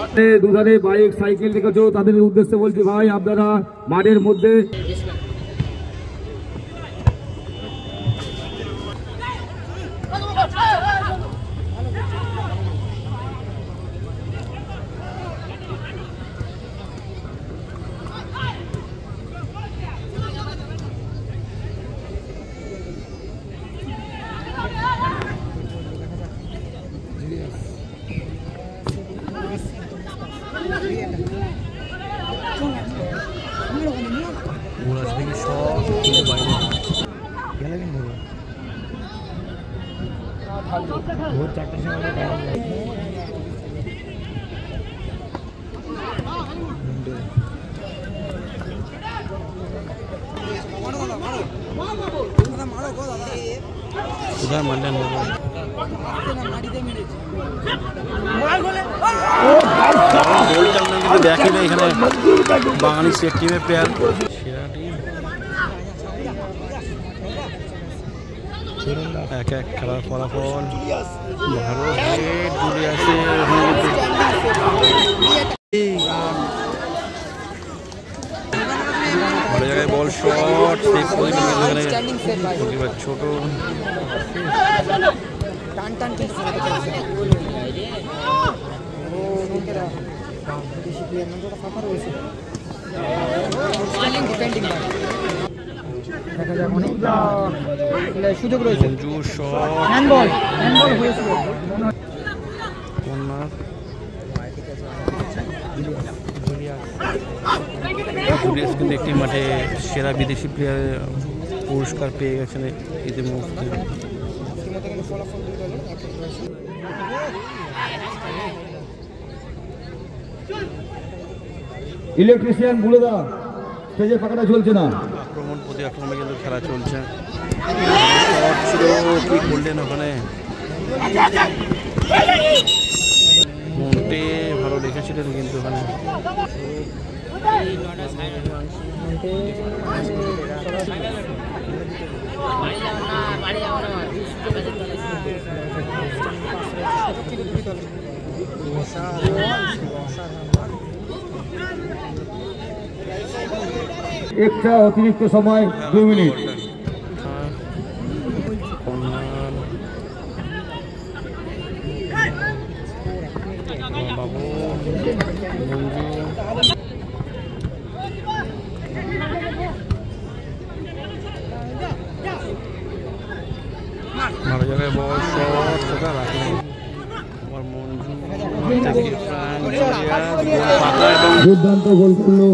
দুধারে bike cycle রেখেছো তাদের উদ্দেশ্যে বলছি ভাই আপনারা মাঠের মধ্যে দেখেন এখানে বাঙালি সেট টিমের প্লেয়ার এক এক খেলার ফলাফল ভালো জুলিয়াসে ভালো জায়গায় বল শট সেভ করে ছোট সুযোগ রয়েছে হ্যান্ডবল হয়েছিল জুলিয়াস কিন্তু একটি মাঠে সেরা বিদেশি প্লেয়ার পুরস্কার পেয়ে গেছেন ইতিমধ্যে। ইলেকট্রিশিয়ান বলে দাও স্টেজের পাকাটা চলছে না, আক্রমণ প্রতি আক্রমণে কিন্তু খেলা চলছে। কি করলেন ওখানে মন্টে ভালো লেখেছিলেন কিন্তু ওখানে একটা অতিরিক্ত সময় 2 মিনিট। ভালো জায়গায় বল শট কোথা রাখলেন দুর্দান্ত গোল করলো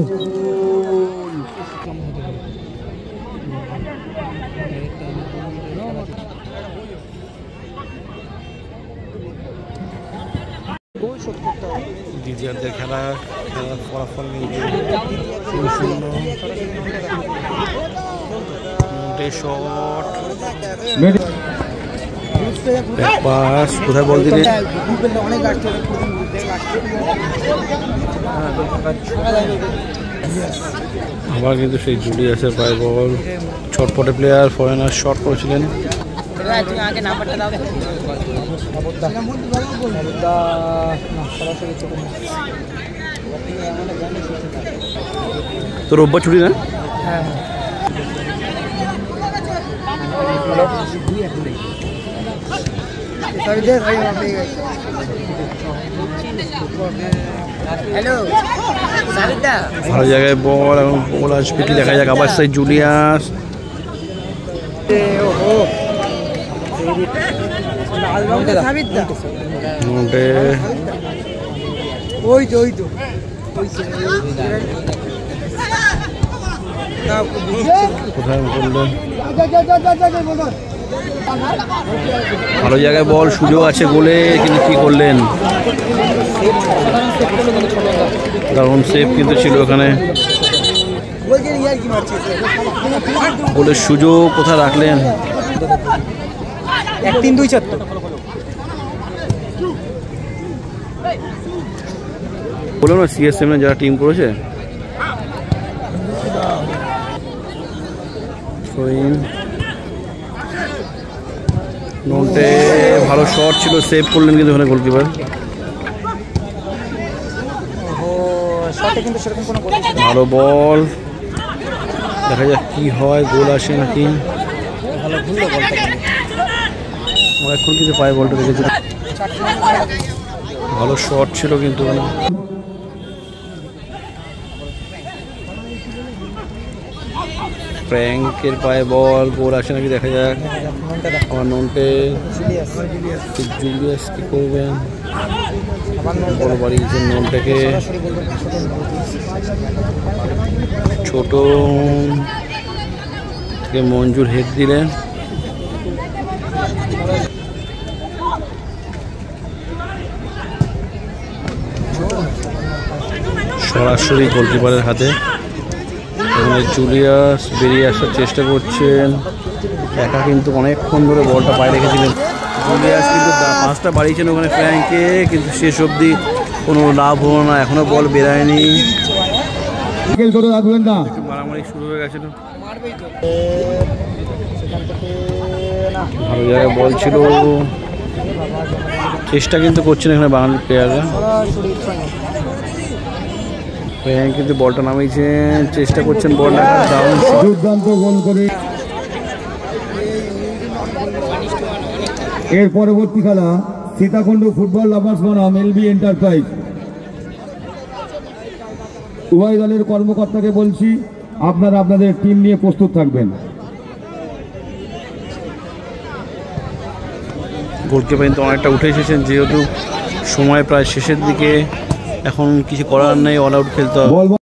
দ্বিতীয়ার্ধের খেলার ফলাফল পাস কোথায় বল দিলেন আবার কিন্তু সেই জুলিয়াসের পায়ে বল ছটপটে প্লেয়ার ফরেনার শট করেছিলেন। তো রোববার ছুটি না? ভালো জায়গায় বল এবং বল আসবে কি দেখা যাক। আবার সেই জুলিয়াস কোথায় বললেন ভালো জায়গায় বল সুযোগ আছে গোলে কিন্তু কি করলেন দারুণ সেভ কিন্তু ছিল ওখানে গোলের সুযোগ কোথায় রাখলেন 1-3-2-4 বলো না সিএসএম যারা টিম করেছে নোটে ভালো শট ছিল সেভ করলেন কিন্তু ওখানে গোলকিপার শটে কিন্তু সেরকম কোনো গতি ছিল না। ভালো বল, দেখা যাক কি হয়, গোল আসে নাকি। ভালো ঘুরলো বলটা। এখন কিন্তু পায়ে বলটা রেখেছিল, ভালো শট ছিল কিন্তু ফ্র্যাঙ্কের পায়ে বল, গোল আসে নাকি দেখা যাক। আমার নন্টে জুলিয়াস কি করবেন, বল বাড়িয়েছেন নন্টেকে, ছোট থেকে মঞ্জুর হেড দিলেন। সরাসরি গোলকিপারের হাতে। এখানে জুলিয়াস বেরিয়ে আসার চেষ্টা করছেন, একা কিন্তু অনেকক্ষণ ধরে বলটা পায়ে রেখেছিলেন। জুলিয়াস কিন্তু 5টা বাড়িয়েছেন ওখানে ফ্র্যাঙ্কে, কিন্তু শেষ অবধি কোনো লাভ হলো না, এখনো বল বেরায়নি। মারামারি শুরু হয়ে গেছিল, ভালো জায়গায় বল ছিল, চেষ্টা কিন্তু করছেন এখানে বাঙালি প্লেয়াররা। ফ্র্যাঙ্ক কিন্তু বলটা নামিয়েছেন, চেষ্টা করছেন বলটা দুর্দান্ত গোল করে। এর পরবর্তী খেলা সীতাকুণ্ড ফুটবল লাভার্স বনাম এলবি এন্টারপ্রাইজ। উভয় দলের কর্মকর্তাকে বলছি আপনারা আপনাদের টিম নিয়ে প্রস্তুত থাকবেন। গোলকিপার কিন্তু অনেকটা উঠে এসেছেন, যেহেতু সময় প্রায় শেষের দিকে, এখন কিছু করার নেই, অল আউট খেলতে হবে।